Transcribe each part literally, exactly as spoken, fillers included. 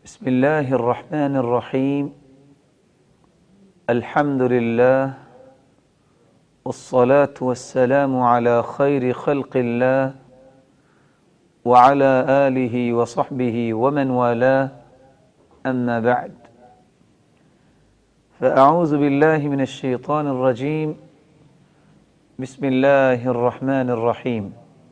بسم الله الرحمن الرحيم. الحمد لله والصلاة والسلام على خير خلق الله وعلى آله وصحبه ومن والاه، أما بعد، فأعوذ بالله من الشيطان الرجيم. بسم الله الرحمن الرحيم.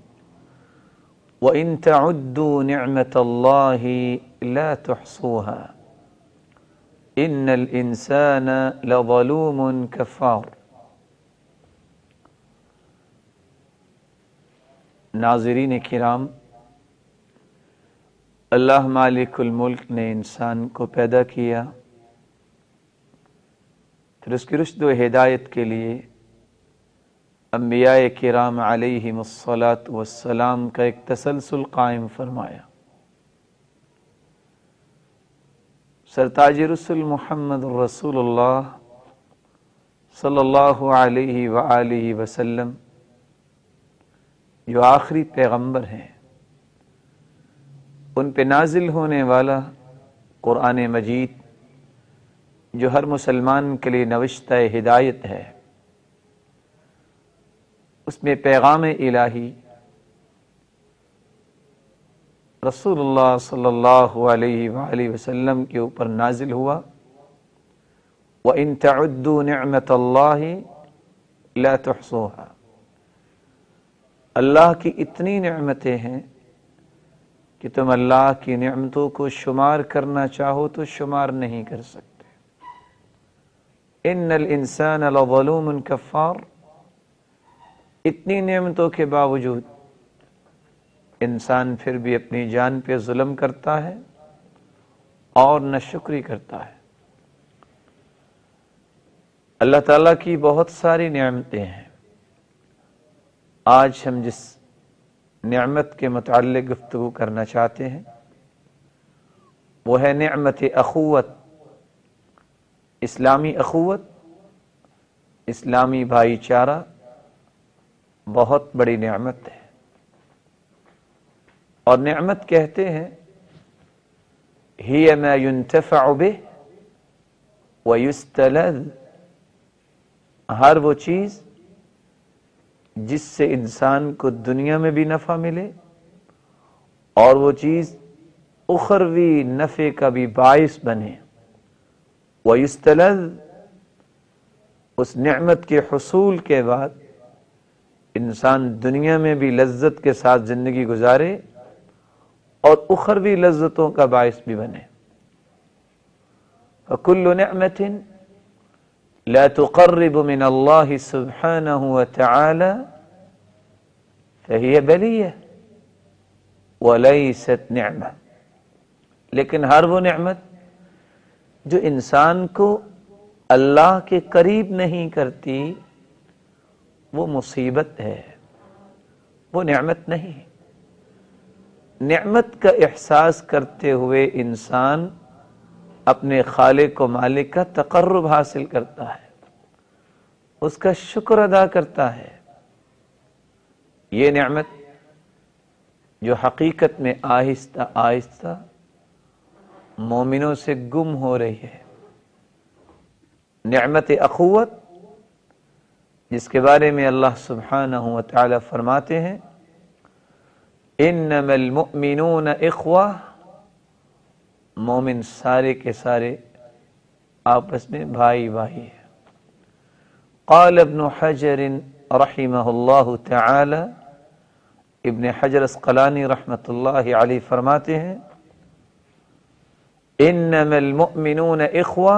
وَإِن تَعُدُّوا نِعْمَةَ اللَّهِ لَا تُحْصُوهَا إِنَّ الْإِنسَانَ لَظَلُومٌ كَفَّارٌ۔ ناظرین کرام، اللہ مالک الملک نے انسان کو پیدا کیا، پھر اس کی رشد و ہدایت کے لیے انبیاء کرام علیہم الصلاۃ والسلام کا ایک تسلسل قائم فرمایا۔ سرتاج رسول محمد رسول اللہ صلی اللہ علیہ وآلہ وسلم جو آخری پیغمبر ہیں، ان پہ نازل ہونے والا قرآن مجید جو ہر مسلمان کے لیے نوشتہ ہدایت ہے، اس میں پیغام الہی رسول اللہ صلی اللہ علیہ وآلہ وسلم کے اوپر نازل ہوا۔ وَإِن تَعُدُّوا نِعْمَةَ اللَّهِ لَا تُحْصُوهَا۔ اللہ کی اتنی نعمتیں ہیں کہ تم اللہ کی نعمتوں کو شمار کرنا چاہو تو شمار نہیں کر سکتے۔ إِنَّ الْإِنسَانَ لَظَلُومٌ كَفَّارٌ۔ اتنی نعمتوں کے باوجود انسان پھر بھی اپنی جان پہ ظلم کرتا ہے اور ناشکری کرتا ہے۔ اللہ تعالیٰ کی بہت ساری نعمتیں ہیں۔ آج ہم جس نعمت کے متعلق گفتگو کرنا چاہتے ہیں وہ ہے نعمت اخوت، اسلامی اخوت، اسلامی بھائی چارہ بہت بڑی نعمت ہے۔ اور نعمت کہتے ہیں ہی ما ينتفع به ويستلذ، ہر وہ چیز جس سے انسان کو دنیا میں بھی نفع ملے اور وہ چیز اخروی نفع کا بھی باعث بنے۔ ويستلذ، اس نعمت کے حصول کے بعد انسان دنیا میں بھی لذت کے ساتھ زندگی گزارے اور اخروی لذتوں کا باعث بھی بنے۔ فَكُلُّ نِعْمَةٍ لَا تُقَرِّبُ مِنَ اللَّهِ سُبْحَانَهُ وَتَعَالَى فَهِيَ بَلِيَّةٌ وَلَيْسَتْ نِعْمَةٌ۔ لیکن ہر وہ نعمت جو انسان کو اللہ کے قریب نہیں کرتی وہ مصیبت ہے، وہ نعمت نہیں۔ نعمت کا احساس کرتے ہوئے انسان اپنے خالق و مالک کا تقرب حاصل کرتا ہے، اس کا شکر ادا کرتا ہے۔ یہ نعمت جو حقیقت میں آہستہ آہستہ مومنوں سے گم ہو رہی ہے، نعمت اخوت، جس کے بارے میں اللہ سبحانہ وتعالی فرماتے ہیں انما المؤمنون اخوہ، مومن سارے کے سارے آپس میں بھائی بھائی ہیں۔ قال ابن حجر رحمہ اللہ تعالی، ابن حجر اسقلانی رحمۃ اللہ علیہ فرماتے ہیں انما المؤمنون اخوہ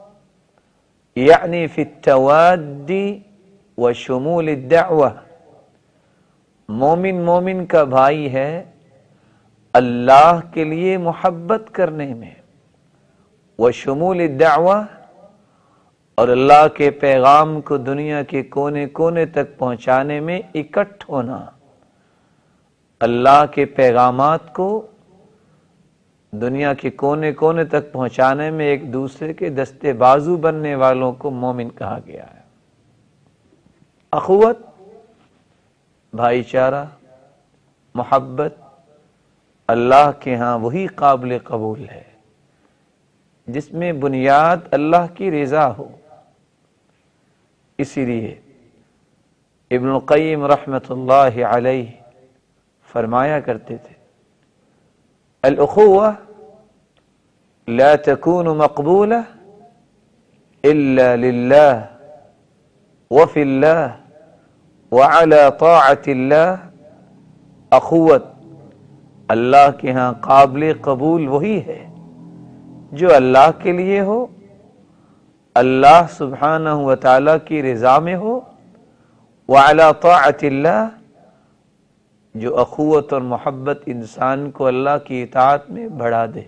یعنی فی التواد وشمول الدعوہ، مومن مومن کا بھائی ہے اللہ کے لیے محبت کرنے میں، وشمول الدعوہ، اور اللہ کے پیغام کو دنیا کے کونے کونے تک پہنچانے میں اکٹھ ہونا، اللہ کے پیغامات کو دنیا کے کونے کونے تک پہنچانے میں ایک دوسرے کے دستے بازو بننے والوں کو مومن کہا گیا ہے۔ اخوت، بھائی چارہ، محبت اللہ کے ہاں وہی قابل قبول ہے جس میں بنیاد اللہ کی رضا ہو۔ اسی لیے ابن القیم رحمۃ اللہ علیہ فرمایا کرتے تھے الاخوہ لا تكون مقبولہ الا للہ وفی اللہ وعلی طاعت اللہ۔ اخوت اللہ کے ہاں قابل قبول وہی ہے جو اللہ کے لیے ہو، اللہ سبحانہ و تعالی کی رضا میں ہو، وعلی طاعت اللہ، جو اخوت اور محبت انسان کو اللہ کی اطاعت میں بڑھا دے۔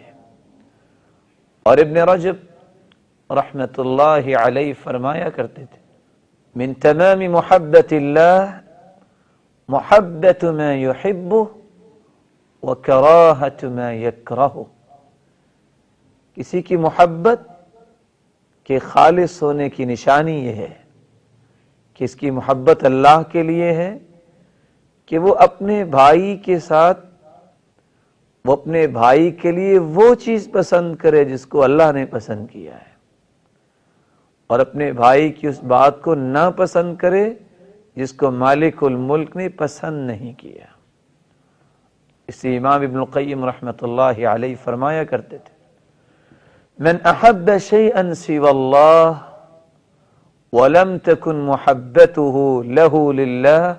اور ابن رجب رحمت اللہ علیہ فرمایا کرتے تھے من تمام محبت اللہ محبت ما يحبه وکراہت ما یکرہ۔ کسی کی محبت کے خالص ہونے کی نشانی یہ ہے کہ اس کی محبت اللہ کے لیے ہے کہ وہ اپنے بھائی کے ساتھ وہ اپنے بھائی کے لیے وہ چیز پسند کرے جس کو اللہ نے پسند کیا ہے، اور اپنے بھائی کی اس بات کو نہ پسند کرے جس کو مالک الملک نے پسند نہیں کیا۔ اس لیے امام ابن القیم رحمۃ اللہ علیہ فرمایا کرتے تھے من احب شیئا سوى اللہ ولم تكن محبته له لله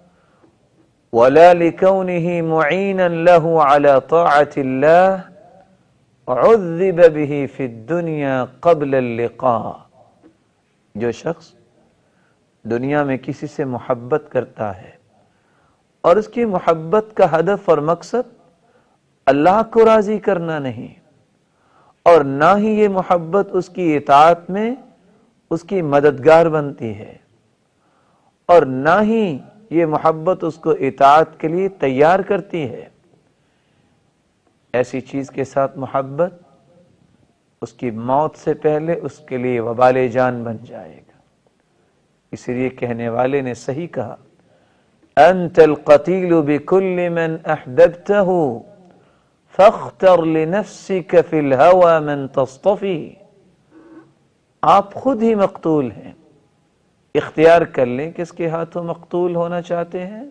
ولا لكونه معينا له على طاعة الله عذب به في الدنيا قبل اللقاء۔ جو شخص دنیا میں کسی سے محبت کرتا ہے اور اس کی محبت کا ہدف اور مقصد اللہ کو راضی کرنا نہیں، اور نہ ہی یہ محبت اس کی اطاعت میں اس کی مددگار بنتی ہے، اور نہ ہی یہ محبت اس کو اطاعت کے لیے تیار کرتی ہے، ایسی چیز کے ساتھ محبت اس کی موت سے پہلے اس کے لیے وبال جان بن جائے گا۔ اس لیے کہنے والے نے صحیح کہا انت القتیل بكل من احببته فاختر لنفسك في الهوى من تصطفی۔ آپ خود ہی مقتول ہیں، اختیار کر لیں کس کے ہاتھوں مقتول ہونا چاہتے ہیں۔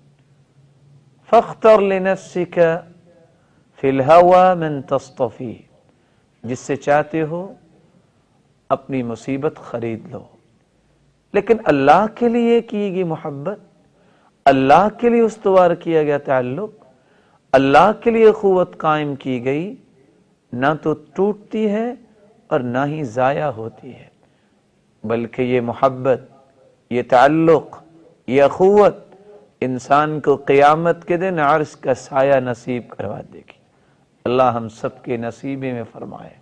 فاختر لنفسك في الهوى من تصطفی، جس سے چاہتے ہو اپنی مصیبت خرید لو، لیکن اللہ کے لیے کی گئی محبت، اللہ کے لیے استوار کیا گیا تعلق، اللہ کے لیے قوت قائم کی گئی، نہ تو ٹوٹتی ہے اور نہ ہی ضائع ہوتی ہے، بلکہ یہ محبت، یہ تعلق، یہ اخوت انسان کو قیامت کے دن عرش کا سایہ نصیب کروا دے گی۔ اللہ ہم سب کے نصیبے میں فرمائے۔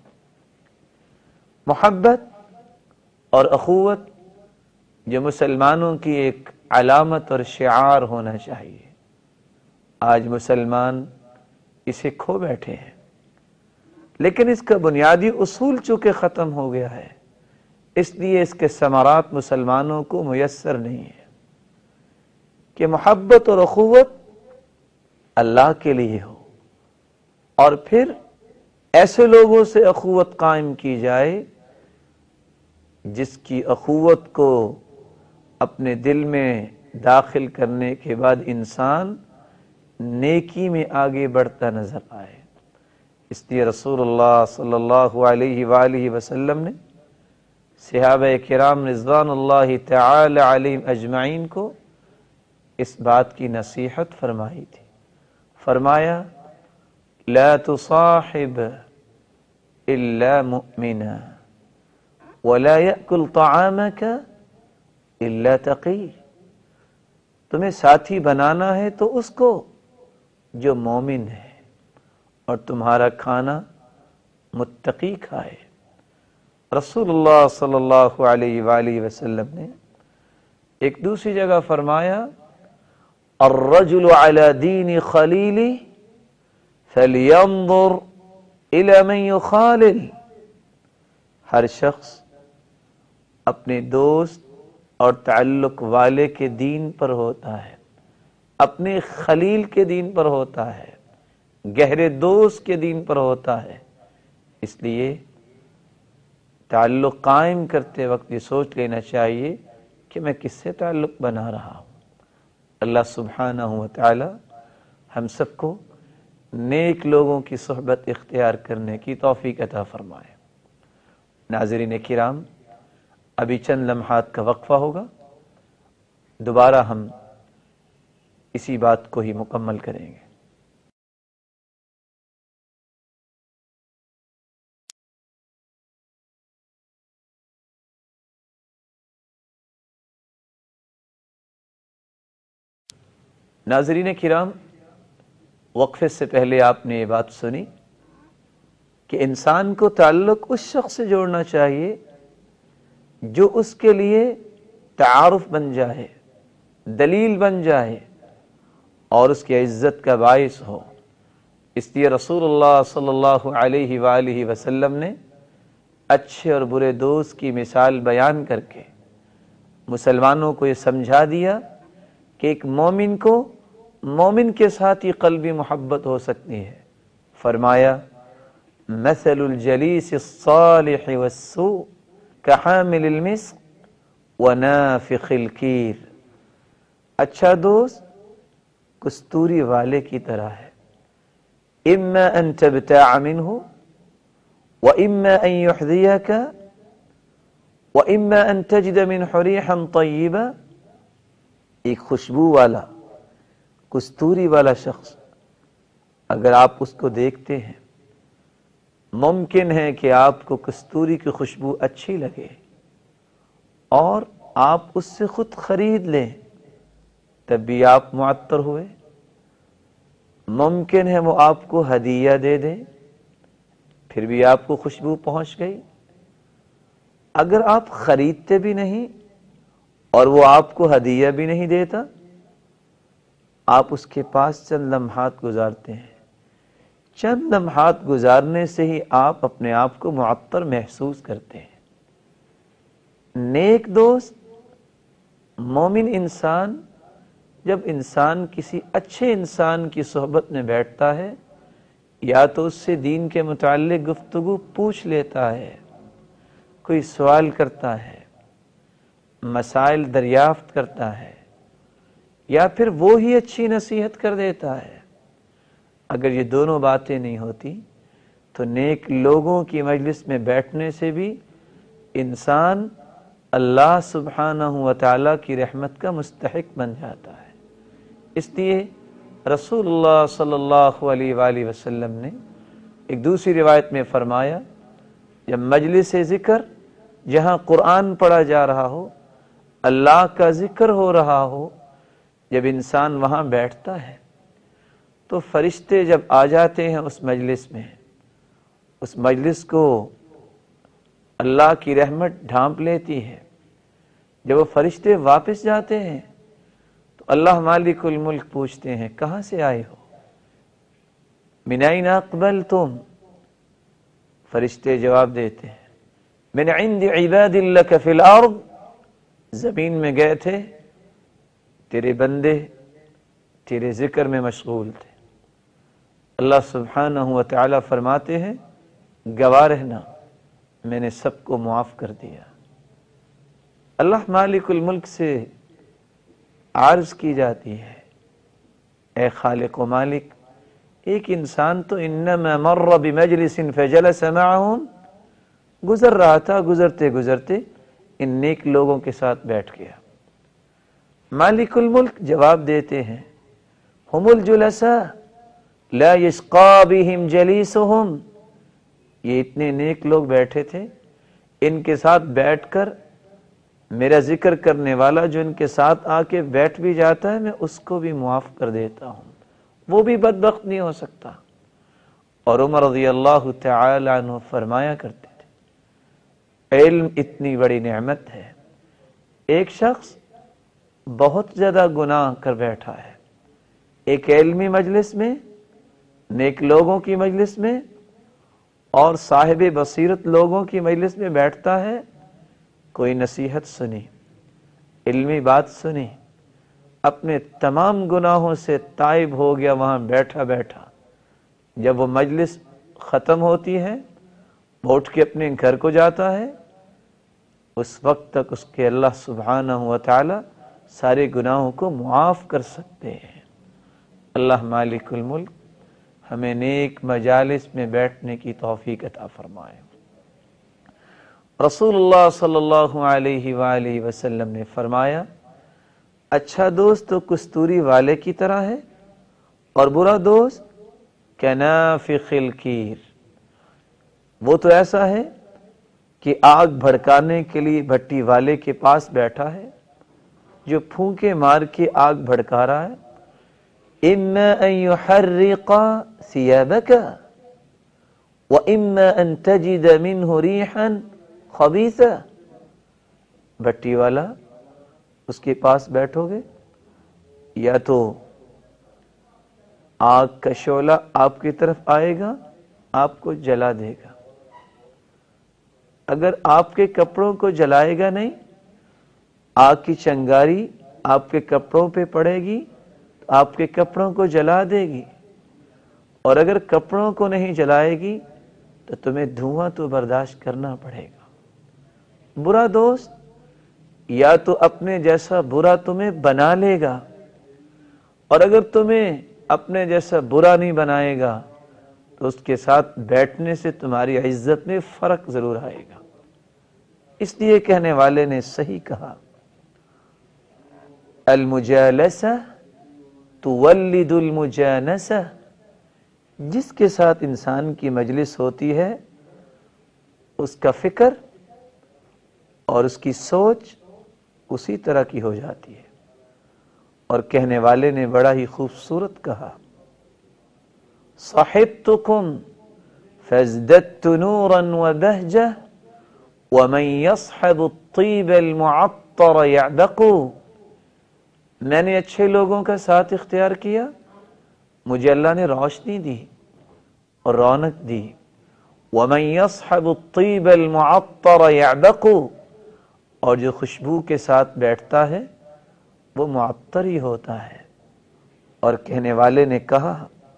محبت اور اخوت جو مسلمانوں کی ایک علامت اور شعار ہونا چاہیے، آج مسلمان اسے کھو بیٹھے ہیں، لیکن اس کا بنیادی اصول چونکہ ختم ہو گیا ہے، اس لیے اس کے ثمرات مسلمانوں کو میسر نہیں ہے کہ محبت اور اخوت اللہ کے لیے ہو، اور پھر ایسے لوگوں سے اخوت قائم کی جائے جس کی اخوت کو اپنے دل میں داخل کرنے کے بعد انسان نیکی میں آگے بڑھتا نظر آئے۔ اس لیے رسول اللہ صلی اللہ علیہ وآلہ وسلم نے صحابہ کرام رضوان اللہ تعالی علیہم اجمعین کو اس بات کی نصیحت فرمائی تھی۔ فرمایا لا تصاحب الا مؤمنا ولا يأكل طعامك الا تقی۔ تمہیں ساتھی بنانا ہے تو اس کو جو مومن ہے، اور تمہارا کھانا متقی کھائے۔ رسول اللہ صلی اللہ علیہ وآلہ وسلم نے ایک دوسری جگہ فرمایا الرجل على دین خلیلی فلینظر الى من یخالل۔ ہر شخص اپنے دوست اور تعلق والے کے دین پر ہوتا ہے، اپنے خلیل کے دین پر ہوتا ہے، گہرے دوست کے دین پر ہوتا ہے۔ اس لیے تعلق قائم کرتے وقت یہ سوچ لینا چاہیے کہ میں کس سے تعلق بنا رہا ہوں۔ اللہ سبحانہ و تعالی ہم سب کو نیک لوگوں کی صحبت اختیار کرنے کی توفیق عطا فرمائے۔ ناظرین کرام، ابھی چند لمحات کا وقفہ ہوگا، دوبارہ ہم اسی بات کو ہی مکمل کریں گے۔ ناظرین کرام، وقفے سے پہلے آپ نے یہ بات سنی کہ انسان کو تعلق اس شخص سے جوڑنا چاہیے جو اس کے لیے تعارف بن جائے، دلیل بن جائے اور اس کی عزت کا باعث ہو۔ اس لیے رسول اللہ صلی اللہ علیہ وآلہ وسلم نے اچھے اور برے دوست کی مثال بیان کر کے مسلمانوں کو یہ سمجھا دیا کہ ایک مومن کو مومن کے ساتھ ہی قلبی محبت ہو سکتی ہے۔ فرمایا مثل الجلیس الصالح والسوء کحامل المسک ونافخ الکیر، اچھا دوست کستوری والے کی طرح ہے، اما ان تبتاع منه واما ان يحذيك واما ان تجد منه ريحا طيبا۔ ایک خوشبو والا کستوری والا شخص اگر آپ اس کو دیکھتے ہیں، ممکن ہے کہ آپ کو کستوری کی خوشبو اچھی لگے اور آپ اس سے خود خرید لیں، تب بھی آپ معطر ہوئے۔ ممکن ہے وہ آپ کو ہدیہ دے دیں، پھر بھی آپ کو خوشبو پہنچ گئی۔ اگر آپ خریدتے بھی نہیں اور وہ آپ کو ہدیہ بھی نہیں دیتا، آپ اس کے پاس چند لمحات گزارتے ہیں، چند لمحات گزارنے سے ہی آپ اپنے آپ کو معطر محسوس کرتے ہیں۔ نیک دوست، مومن انسان جب انسان کسی اچھے انسان کی صحبت میں بیٹھتا ہے، یا تو اس سے دین کے متعلق گفتگو پوچھ لیتا ہے، کوئی سوال کرتا ہے، مسائل دریافت کرتا ہے، یا پھر وہ ہی اچھی نصیحت کر دیتا ہے۔ اگر یہ دونوں باتیں نہیں ہوتی تو نیک لوگوں کی مجلس میں بیٹھنے سے بھی انسان اللہ سبحانہ و تعالیٰ کی رحمت کا مستحق بن جاتا ہے۔ اس لیے رسول اللہ صلی اللہ علیہ وآلہ وسلم نے ایک دوسری روایت میں فرمایا، جب مجلس ذکر جہاں قرآن پڑھا جا رہا ہو، اللہ کا ذکر ہو رہا ہو، جب انسان وہاں بیٹھتا ہے تو فرشتے جب آ جاتے ہیں اس مجلس میں، اس مجلس کو اللہ کی رحمت ڈھانپ لیتی ہے۔ جب وہ فرشتے واپس جاتے ہیں تو اللہ مالک الملک پوچھتے ہیں کہاں سے آئے ہو؟ من این اقبلتم؟ فرشتے جواب دیتے ہیں من عند عباد لک فی الارض، زمین میں گئے تھے، تیرے بندے تیرے ذکر میں مشغول تھے۔ اللہ سبحانہ و تعالی فرماتے ہیں گواہ رہنا، میں نے سب کو معاف کر دیا۔ اللہ مالک الملک سے عرض کی جاتی ہے، اے خالق و مالک، ایک انسان تو انما مر بمجلس فجلس معهم، گزر رہا تھا، گزرتے گزرتے ان نیک لوگوں کے ساتھ بیٹھ گیا۔ مالک الملک جواب دیتے ہیں ہم الجلساء لا یشقی بہم جلیسہم، یہ اتنے نیک لوگ بیٹھے تھے، ان کے ساتھ بیٹھ کر میرا ذکر کرنے والا جو ان کے ساتھ آ کے بیٹھ بھی جاتا ہے میں اس کو بھی معاف کر دیتا ہوں، وہ بھی بدبخت نہیں ہو سکتا۔ اور عمر رضی اللہ تعالی عنہ فرمایا کرتے تھے علم اتنی بڑی نعمت ہے، ایک شخص بہت زیادہ گناہ کر بیٹھا ہے، ایک علمی مجلس میں، نیک لوگوں کی مجلس میں اور صاحب بصیرت لوگوں کی مجلس میں بیٹھتا ہے، کوئی نصیحت سنی، علمی بات سنی، اپنے تمام گناہوں سے تائب ہو گیا وہاں بیٹھا بیٹھا۔ جب وہ مجلس ختم ہوتی ہے، وہ اٹھ کے اپنے گھر کو جاتا ہے، اس وقت تک اس کے اللہ سبحانہ و تعالی سارے گناہوں کو معاف کر سکتے ہیں۔ اللہ مالک الملک ہمیں نیک مجالس میں بیٹھنے کی توفیق عطا فرمائے۔ رسول اللہ صلی اللہ علیہ وآلہ وسلم نے فرمایا، اچھا دوست تو کستوری والے کی طرح ہے اور برا دوست کنافخ الکیر، وہ تو ایسا ہے کہ آگ بھڑکانے کے لیے بھٹی والے کے پاس بیٹھا ہے، جو پھونکے مار کے آگ بھڑکا رہا ہے۔ اما ان يحرق ثيابك واما ان تجد منه ريحا خبيثا، بھٹی والا اس کے پاس بیٹھو گے، یا تو آگ کا شعلہ آپ کی طرف آئے گا، آپ کو جلا دے گا۔ اگر آپ کے کپڑوں کو جلائے گا نہیں، آگ کی چنگاری آپ کے کپڑوں پہ پڑے گی تو آپ کے کپڑوں کو جلا دے گی، اور اگر کپڑوں کو نہیں جلائے گی تو تمہیں دھواں تو برداشت کرنا پڑے گا۔ برا دوست یا تو اپنے جیسا برا تمہیں بنا لے گا، اور اگر تمہیں اپنے جیسا برا نہیں بنائے گا تو اس کے ساتھ بیٹھنے سے تمہاری عزت میں فرق ضرور آئے گا۔ اس لیے کہنے والے نے صحیح کہا، المجالسہ تولد المجانسہ، جس کے ساتھ انسان کی مجلس ہوتی ہے اس کا فکر اور اس کی سوچ اسی طرح کی ہو جاتی ہے۔ اور کہنے والے نے بڑا ہی خوبصورت کہا، صحبتکم فازددت نورا وبہجہ ومن يصحب الطیب المعطر يعبق، میں نے اچھے لوگوں کا ساتھ اختیار کیا، مجھے اللہ نے روشنی دی اور رونق دی۔ ومن يصحب الطیب المعطر يعبق، اور جو خوشبو کے ساتھ بیٹھتا ہے وہ معطر ہی ہوتا ہے۔ اور کہنے والے نے کہا،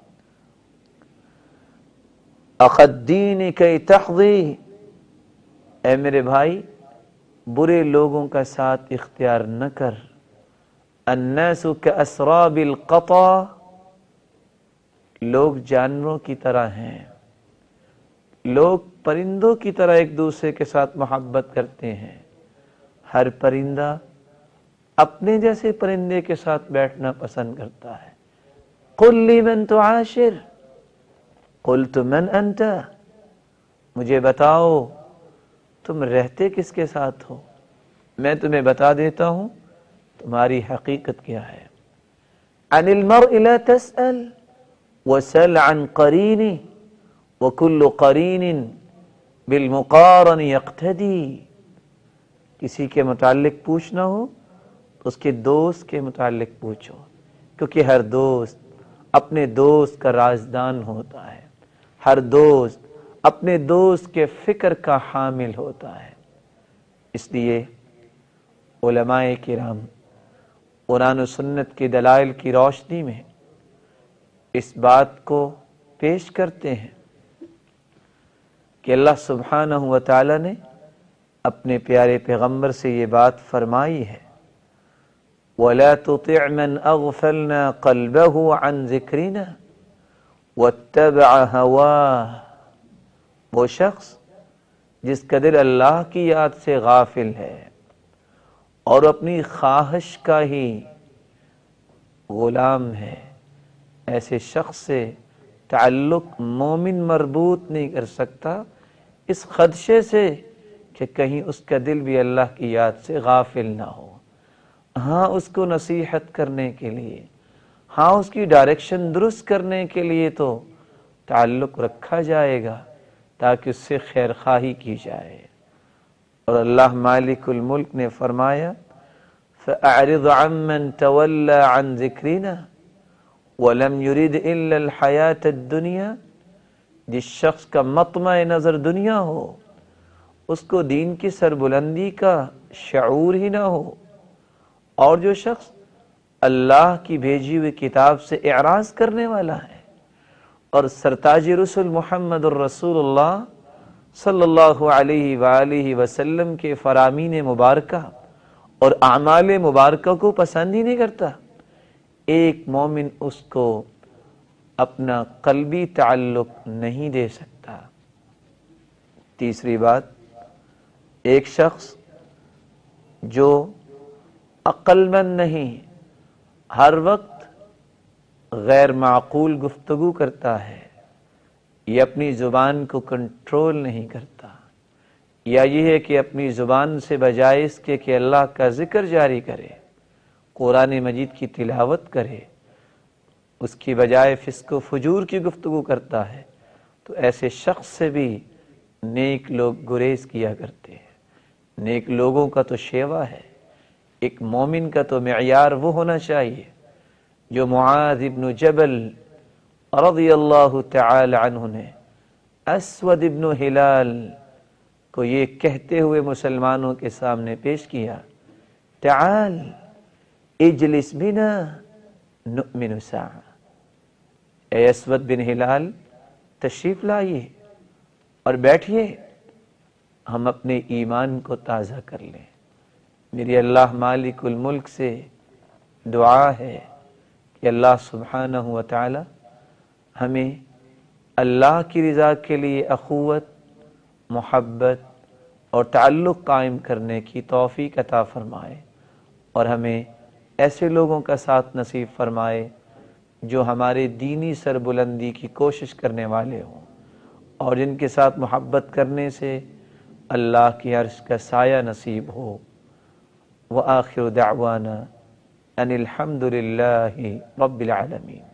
اخی الدین کی تحظی، اے میرے بھائی برے لوگوں کا ساتھ اختیار نہ کر۔ الناس کاسراب القطا، لوگ جانوروں کی طرح ہیں، لوگ پرندوں کی طرح ایک دوسرے کے ساتھ محبت کرتے ہیں۔ ہر پرندہ اپنے جیسے پرندے کے ساتھ بیٹھنا پسند کرتا ہے۔ قل لی من تعاشر قلت من انت، مجھے بتاؤ تم رہتے کس کے ساتھ ہو، میں تمہیں بتا دیتا ہوں تمہاری حقیقت کیا ہے۔ عن المرء لا تسأل وسل عن قرینہ وكل قرین بالمقارن یقتدی، کسی کے متعلق پوچھنا ہو تو اس کے دوست کے متعلق پوچھو، کیونکہ ہر دوست اپنے دوست کا رازدان ہوتا ہے، ہر دوست اپنے دوست کے فکر کا حامل ہوتا ہے۔ اس لیے علماء کرام قرآن و سنت کی دلائل کی روشنی میں اس بات کو پیش کرتے ہیں کہ اللہ سبحانہ و تعالی نے اپنے پیارے پیغمبر سے یہ بات فرمائی ہے، وَلَا تُطِعْ مَنْ أَغْفَلْنَا قَلْبَهُ عَنْ ذِكْرِنَا وَاتَّبَعَ هَوَاهُ، وہ شخص جس کا دل اللہ کی یاد سے غافل ہے اور اپنی خواہش کا ہی غلام ہے، ایسے شخص سے تعلق مومن مربوط نہیں کر سکتا، اس خدشے سے کہ کہیں اس کا دل بھی اللہ کی یاد سے غافل نہ ہو۔ ہاں اس کو نصیحت کرنے کے لیے، ہاں اس کی ڈائریکشن درست کرنے کے لیے تو تعلق رکھا جائے گا تاکہ اس سے خیر خواہی کی جائے۔ اور اللہ مالک الملک نے فرمایا، فَأَعْرِضْ عَمَّنْ تَوَلَّى عَنْ ذِكْرِنَا وَلَمْ يُرِدْ إِلَّا الْحَيَاةَ الدُّنْيَا، جس شخص کا مطمع نظر دنیا ہو، اس کو دین کی سربلندی کا شعور ہی نہ ہو، اور جو شخص اللہ کی بھیجی ہوئی کتاب سے اعراض کرنے والا ہے اور سرتاج رسول محمد الرسول اللہ صلی اللہ علیہ وآلہ وسلم کے فرامین مبارکہ اور اعمال مبارکہ کو پسند ہی نہیں کرتا، ایک مومن اس کو اپنا قلبی تعلق نہیں دے سکتا۔ تیسری بات، ایک شخص جو عقل مند نہیں، ہر وقت غیر معقول گفتگو کرتا ہے، یہ اپنی زبان کو کنٹرول نہیں کرتا، یا یہ ہے کہ اپنی زبان سے بجائے اس کے کہ اللہ کا ذکر جاری کرے، قرآن مجید کی تلاوت کرے، اس کی بجائے فسق و فجور کی گفتگو کرتا ہے، تو ایسے شخص سے بھی نیک لوگ گریز کیا کرتے ہیں۔ نیک لوگوں کا تو شیوا ہے، ایک مومن کا تو معیار وہ ہونا چاہیے جو معاذ ابن جبل رضی اللہ تعالی عنہ نے اسود ابن ہلال کو یہ کہتے ہوئے مسلمانوں کے سامنے پیش کیا، تعال اجلس بنا نؤمن ساعہ، اے اسود بن ہلال تشریف لائیے اور بیٹھیے، ہم اپنے ایمان کو تازہ کر لیں۔ میری اللہ مالک الملک سے دعا ہے کہ اللہ سبحانہ و تعالی ہمیں اللہ کی رضا کے لیے اخوت، محبت اور تعلق قائم کرنے کی توفیق عطا فرمائے، اور ہمیں ایسے لوگوں کا ساتھ نصیب فرمائے جو ہمارے دینی سربلندی کی کوشش کرنے والے ہوں، اور جن کے ساتھ محبت کرنے سے اللہ کی عرش کا سایہ نصیب ہو۔ وآخر دعوانا ان الحمد للہ رب العالمین۔